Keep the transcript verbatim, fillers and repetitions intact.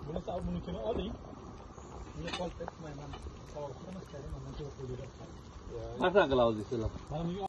bunisi bunikini oling. Buni qoldirib, men savol qilmoqchiman, mana shu qo'yib. Qanaqa qilamiz sizlar? Mana